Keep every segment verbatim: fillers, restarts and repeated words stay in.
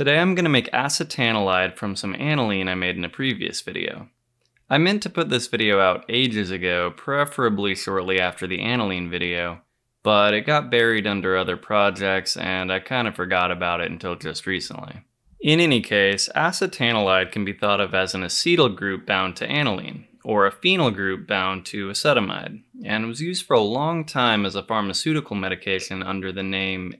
Today I'm going to make acetanilide from some aniline I made in a previous video. I meant to put this video out ages ago, preferably shortly after the aniline video, but it got buried under other projects and I kind of forgot about it until just recently. In any case, acetanilide can be thought of as an acetyl group bound to aniline, or a phenyl group bound to acetamide, and was used for a long time as a pharmaceutical medication under the name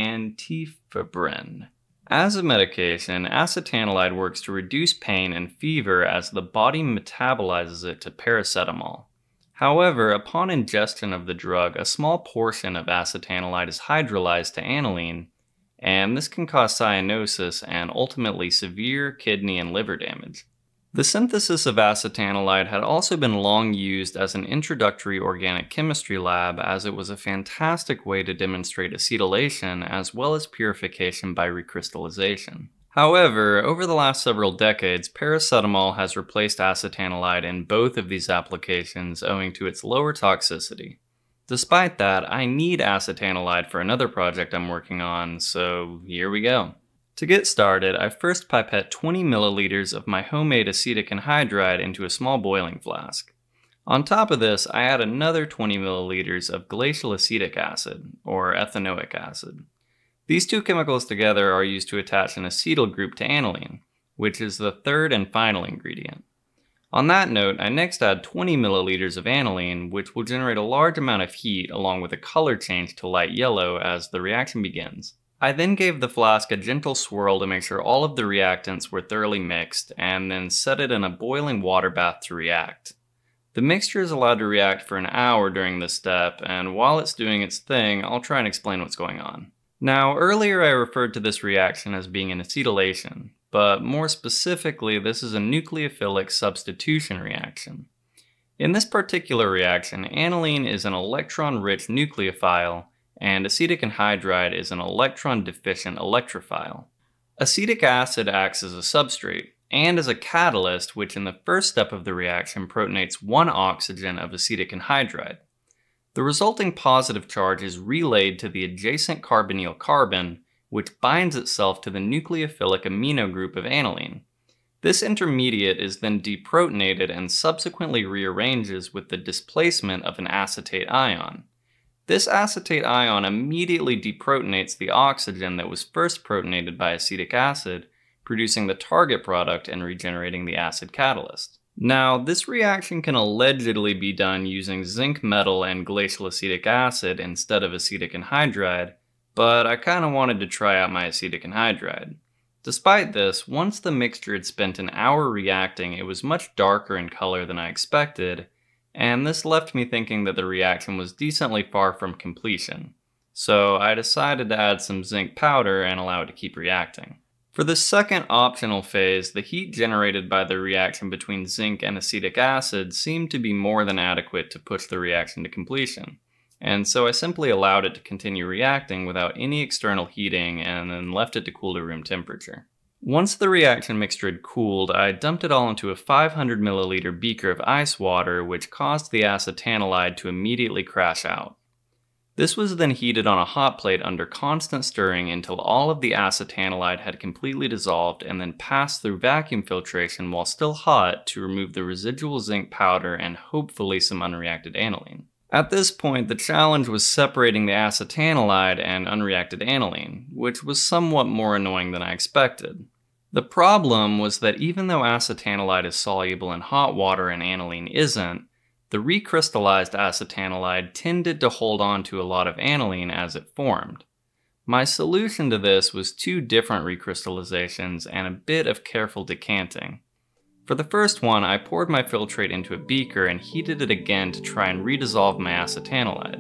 antifibrin. As a medication, acetanilide works to reduce pain and fever as the body metabolizes it to paracetamol. However, upon ingestion of the drug, a small portion of acetanilide is hydrolyzed to aniline, and this can cause cyanosis and ultimately severe kidney and liver damage. The synthesis of acetanilide had also been long used as an introductory organic chemistry lab, as it was a fantastic way to demonstrate acetylation as well as purification by recrystallization. However, over the last several decades, paracetamol has replaced acetanilide in both of these applications owing to its lower toxicity. Despite that, I need acetanilide for another project I'm working on, so here we go. To get started, I first pipette twenty milliliters of my homemade acetic anhydride into a small boiling flask. On top of this, I add another twenty milliliters of glacial acetic acid, or ethanoic acid. These two chemicals together are used to attach an acetyl group to aniline, which is the third and final ingredient. On that note, I next add twenty milliliters of aniline, which will generate a large amount of heat along with a color change to light yellow as the reaction begins. I then gave the flask a gentle swirl to make sure all of the reactants were thoroughly mixed, and then set it in a boiling water bath to react. The mixture is allowed to react for an hour during this step, and while it's doing its thing, I'll try and explain what's going on. Now, earlier I referred to this reaction as being an acetylation, but more specifically, this is a nucleophilic substitution reaction. In this particular reaction, aniline is an electron-rich nucleophile, and acetic anhydride is an electron-deficient electrophile. Acetic acid acts as a substrate, and as a catalyst, which in the first step of the reaction protonates one oxygen of acetic anhydride. The resulting positive charge is relayed to the adjacent carbonyl carbon, which binds itself to the nucleophilic amino group of aniline. This intermediate is then deprotonated and subsequently rearranges with the displacement of an acetate ion. This acetate ion immediately deprotonates the oxygen that was first protonated by acetic acid, producing the target product and regenerating the acid catalyst. Now, this reaction can allegedly be done using zinc metal and glacial acetic acid instead of acetic anhydride, but I kinda wanted to try out my acetic anhydride. Despite this, once the mixture had spent an hour reacting, it was much darker in color than I expected, and this left me thinking that the reaction was decently far from completion. So I decided to add some zinc powder and allow it to keep reacting. For the second optional phase, the heat generated by the reaction between zinc and acetic acid seemed to be more than adequate to push the reaction to completion. And so I simply allowed it to continue reacting without any external heating and then left it to cool to room temperature. Once the reaction mixture had cooled, I dumped it all into a five hundred milliliter beaker of ice water, which caused the acetanilide to immediately crash out. This was then heated on a hot plate under constant stirring until all of the acetanilide had completely dissolved, and then passed through vacuum filtration while still hot to remove the residual zinc powder and hopefully some unreacted aniline. At this point, the challenge was separating the acetanilide and unreacted aniline, which was somewhat more annoying than I expected. The problem was that even though acetanilide is soluble in hot water and aniline isn't, the recrystallized acetanilide tended to hold on to a lot of aniline as it formed. My solution to this was two different recrystallizations and a bit of careful decanting. For the first one, I poured my filtrate into a beaker and heated it again to try and redissolve my acetanilide.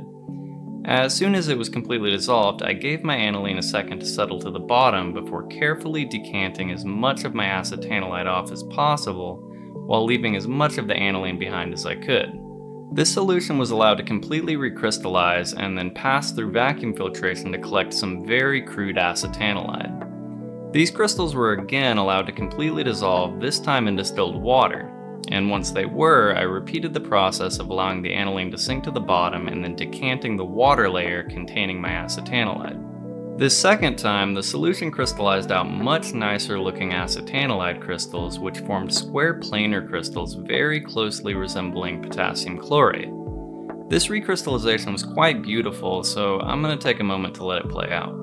As soon as it was completely dissolved, I gave my aniline a second to settle to the bottom before carefully decanting as much of my acetanilide off as possible, while leaving as much of the aniline behind as I could. This solution was allowed to completely recrystallize and then pass through vacuum filtration to collect some very crude acetanilide. These crystals were again allowed to completely dissolve, this time in distilled water, and once they were, I repeated the process of allowing the aniline to sink to the bottom and then decanting the water layer containing my acetanilide. This second time, the solution crystallized out much nicer looking acetanilide crystals, which formed square planar crystals very closely resembling potassium chlorate. This recrystallization was quite beautiful, so I'm going to take a moment to let it play out.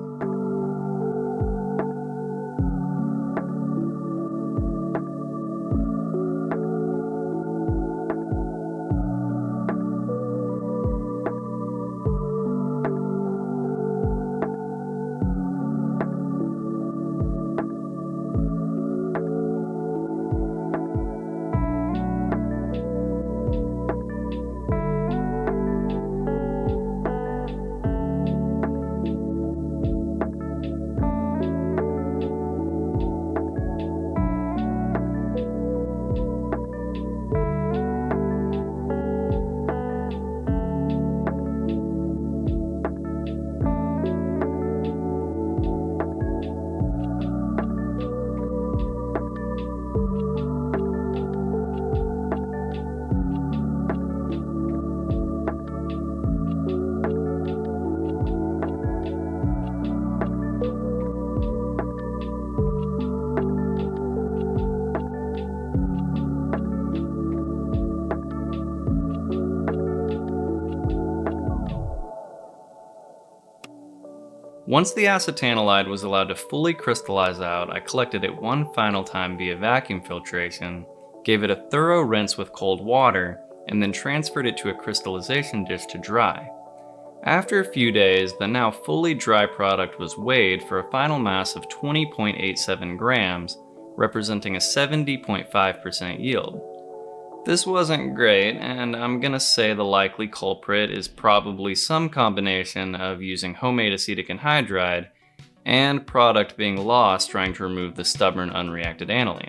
Once the acetanilide was allowed to fully crystallize out, I collected it one final time via vacuum filtration, gave it a thorough rinse with cold water, and then transferred it to a crystallization dish to dry. After a few days, the now fully dry product was weighed for a final mass of twenty point eight seven grams, representing a seventy point five percent yield. This wasn't great, and I'm gonna say the likely culprit is probably some combination of using homemade acetic anhydride and product being lost trying to remove the stubborn unreacted aniline.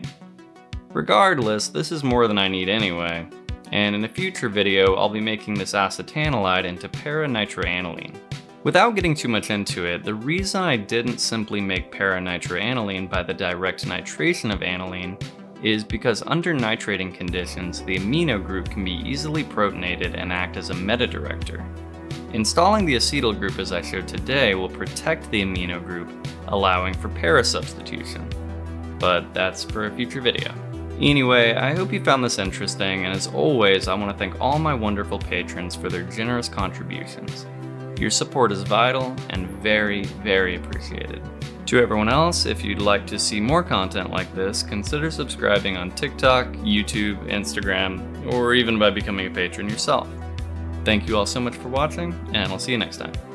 Regardless, this is more than I need anyway, and in a future video I'll be making this acetanilide into para-nitroaniline. Without getting too much into it, the reason I didn't simply make para-nitroaniline by the direct nitration of aniline is because under nitrating conditions, the amino group can be easily protonated and act as a meta-director. Installing the acetyl group as I showed today will protect the amino group, allowing for para-substitution. But that's for a future video. Anyway, I hope you found this interesting, and as always, I want to thank all my wonderful patrons for their generous contributions. Your support is vital and very, very appreciated. To everyone else, if you'd like to see more content like this, consider subscribing on TikTok, YouTube, Instagram, or even by becoming a patron yourself. Thank you all so much for watching, and I'll see you next time.